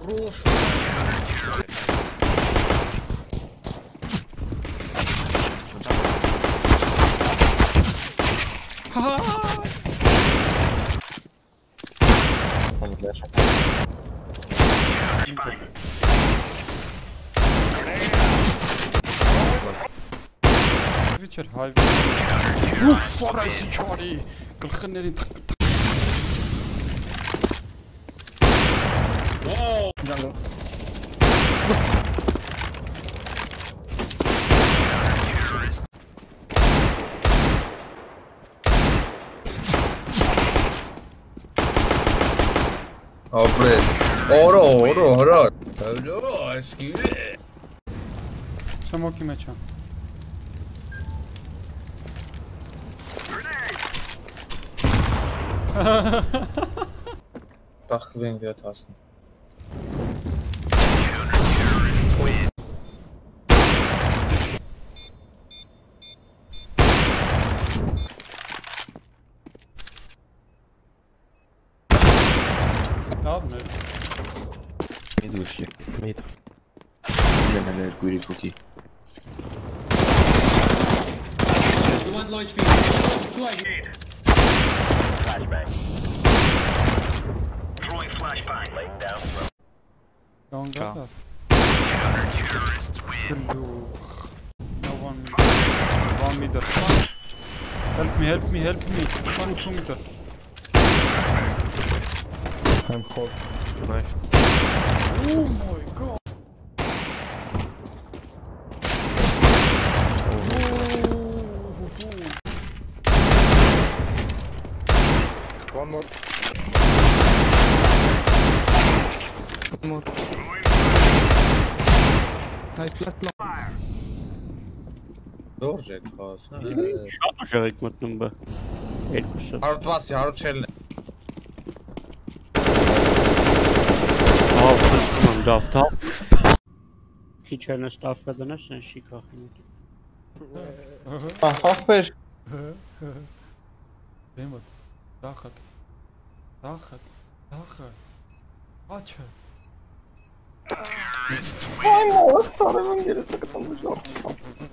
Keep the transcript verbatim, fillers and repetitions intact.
Хорош. Вечер, хай. Ух, форайси чори. Калханери так. Вау. Джангл. Oh, Fred. Oro, oro, oro. Hello, excuse me. Самоки меча. Dach gewinnen wir Tasten. Ладно. Мид вышли. Мид. Я наляю кури куки. Don't get that. No one meter. One meter. Help me, help me, help me. One two meter. I'm hot. Nice. Oh my god. One more. One more. I flat long. Doğru Jack Pass. Shot Jack met number eight percent. Harut was ya, harut çelne. Oh, come on, daft top. Kitchen staff kadına sen şikayet. Ah, beş. Bemat. Dahat. Dahat. Dahat. Aç. Ay, o sarının gerisi kalmış.